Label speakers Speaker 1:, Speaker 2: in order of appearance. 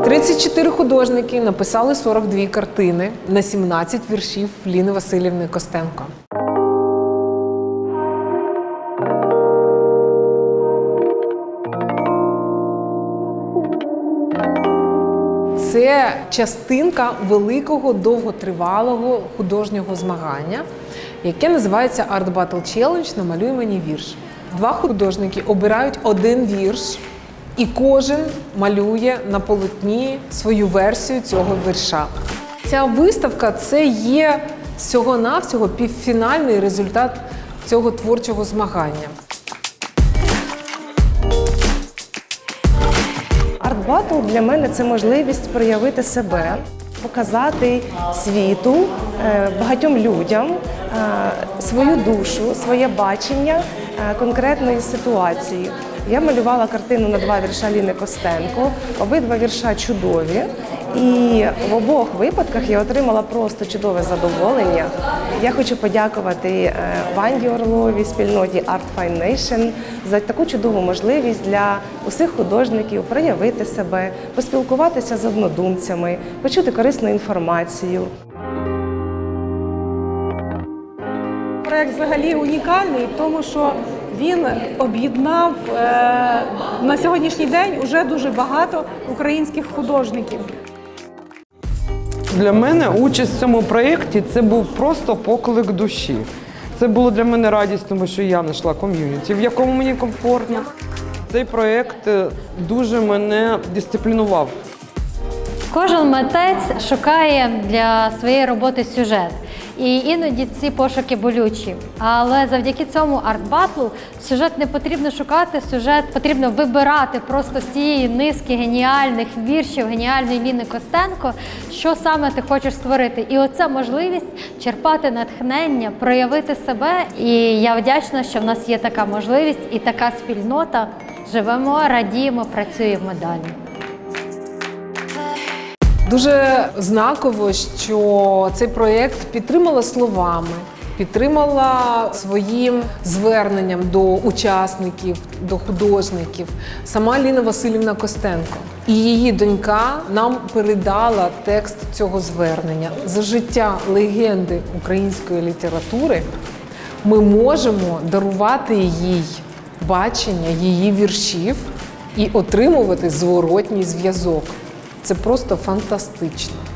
Speaker 1: 34 художники написали 42 картини на 17 віршів Ліни Василівни Костенко. Це частинка великого довготривалого художнього змагання, яке називається Art Battle Challenge «Намалюй мені вірш». Два художники обирають один вірш, і кожен малює на полотні свою версію цього вірша. Ця виставка – це є всього-навсього півфінальний результат цього творчого змагання.
Speaker 2: Арт-батл для мене – це можливість проявити себе, показати світу, багатьом людям свою душу, своє бачення конкретної ситуації. Я малювала картину на 2 вірша Ліни Костенко, обидва вірша чудові. І в обох випадках я отримала просто чудове задоволення. Я хочу подякувати Ванді Орловій, спільноті Art Fine Nation за таку чудову можливість для усіх художників проявити себе, поспілкуватися з однодумцями, почути корисну інформацію.
Speaker 3: Проєкт взагалі унікальний, тому що він об'єднав на сьогоднішній день уже дуже багато українських художників.
Speaker 4: Для мене участь в цьому проєкті – це був просто поклик душі. Це було для мене радість, тому що я знайшла ком'юніті, в якому мені комфортно. Цей проєкт дуже мене дисциплінував.
Speaker 5: Кожен митець шукає для своєї роботи сюжет. І іноді ці пошуки болючі. Але завдяки цьому арт-батлу сюжет не потрібно шукати, сюжет потрібно вибирати просто з цієї низки геніальних віршів, геніальної Ліни Костенко, що саме ти хочеш створити. І оце можливість черпати натхнення, проявити себе. І я вдячна, що в нас є така можливість і така спільнота. Живемо, радіємо, працюємо далі.
Speaker 1: Дуже знаково, що цей проєкт підтримала словами, підтримала своїм зверненням до учасників, до художників сама Ліна Василівна Костенко. І її донька нам передала текст цього звернення. За життя легенди української літератури ми можемо дарувати їй бачення її віршів і отримувати зворотній зв'язок. Це просто фантастично.